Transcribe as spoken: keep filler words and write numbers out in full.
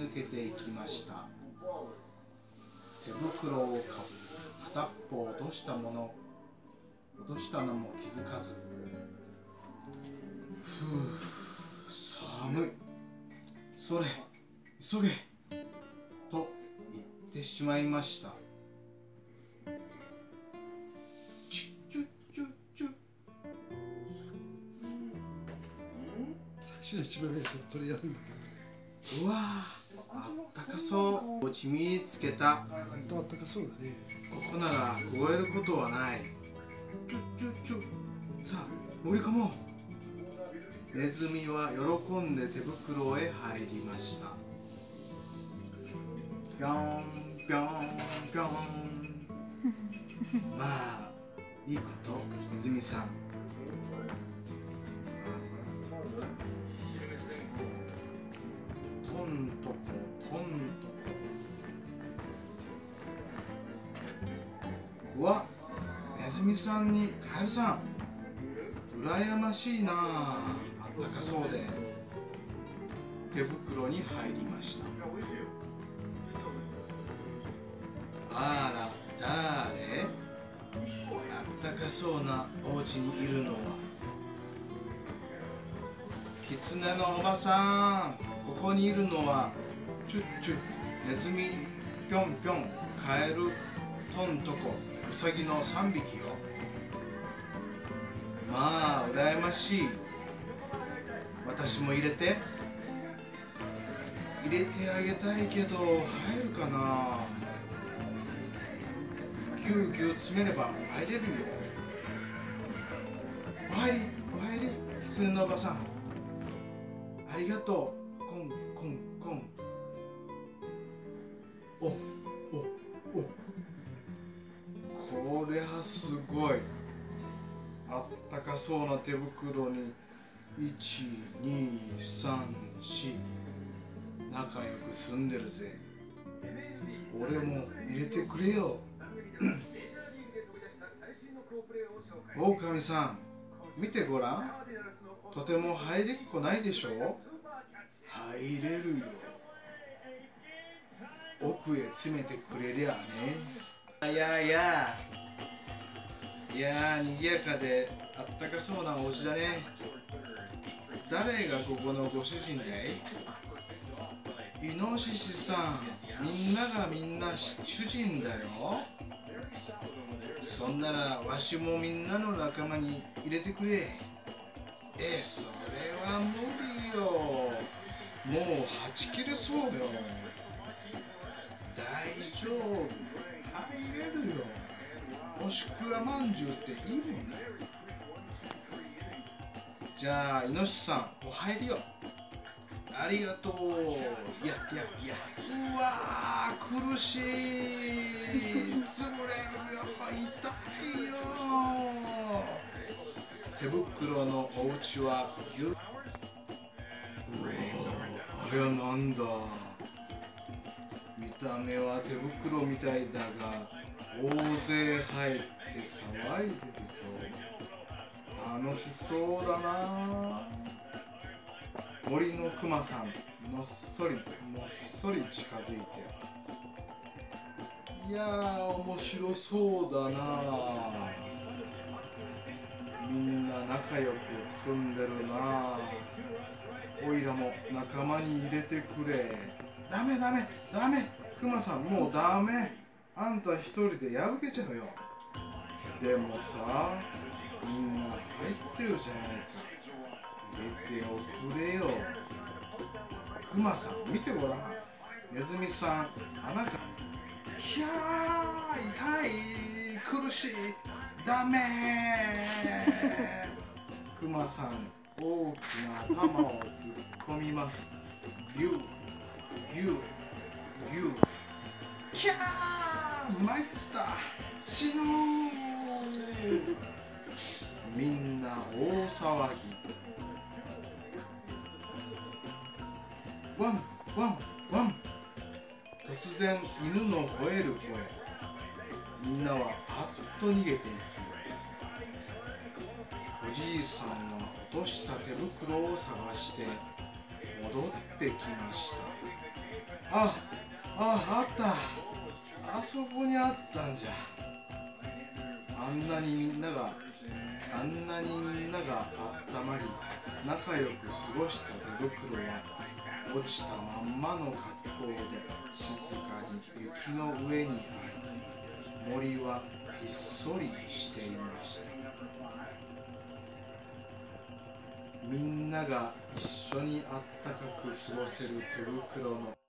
抜けていきました。手袋をかぶ片っぽ落としたもの落としたのも気づかず、ふう寒い、それ急げと言ってしまいました。チュッチュッチュッチュッ。 最初の一番目は取りやすいんだけど、 うわー、あったかそう。地味につけた。 本当あったかそうだね。 ここなら凍えることはない。チュッチュッチュッ。さあ乗り込もう。ネズミは喜んで手袋へ入りました。ぴょんぴょんぴょん。まあいいこと、ネズミさん。トントコトントコ。うわ、ネズミさんにカエルさん、羨ましいなあ。あったかそうで手袋に入りました。あら、だれ？あったかそうなお家にいるのはキツネのおばさん。ここにいるのはチュッチュッ、ネズミ、ぴょんぴょん、カエル、トントコ、ウサギのさんびきよ。まあ羨ましい。私も入れて入れてあげたいけど入るかな。ぎゅうぎゅう詰めれば入れるよ。お入りお入り、キツネのおばさん、ありがとう。コンコンコン。おおお、こりゃすごい。あったかそうな手袋にいちにさんし、仲良く住んでるぜ。俺も入れてくれよ。オオカミさん、見てごらん。とても入りっこないでしょ。入れるよ。奥へ詰めてくれりゃね。いやいやいやー、にぎやかであったかそうなお家だね。誰がここのご主人だい？イノシシさん、みんながみんな主人だよ。そんならわしもみんなの仲間に入れてくれ。え、それは無理よ。もうはち切れそうよ。大丈夫、入れるよ。おしくらまんじゅうっていいもんね。じゃあイノシシさん、お入りよ。ありがとう。いやいやいや、うわー、苦しい。潰れるよ、痛いよ。手袋のお家はぎゅっ。あれはなんだ。見た目は手袋みたいだが大勢入って騒いでるぞ。楽しそうだな。森のクマさん、のっそりもっそり近づいて、いやー面白そうだな。みんな仲良く住んでるな。おいらも仲間に入れてくれ。ダメダメダメ、クマさんもうダメ。あんた一人で破けちゃうよ。でもさ、みんな入ってるじゃないか。入れておくれよ。クマさん見てごらん。ネズミさん、穴が。ひゃー、痛い、苦しい、ダメー。クマさん、大きな頭を突っ込みます。ギューギューギュー。キャー、参った、死ぬー。みんな大騒ぎ。ワンワンワン。突然犬の吠える声。みんなはパッと逃げていき、おじいさんは落とした手袋を探して戻ってきました。 あああった、あそこにあったんじゃ。あんなにみんながあんなにみんなが温まり仲良く過ごした手袋は落ちたまんまの格好で静かに雪の上にあり、森はひっそりしていました。みんなが一緒にあったかく過ごせる手袋の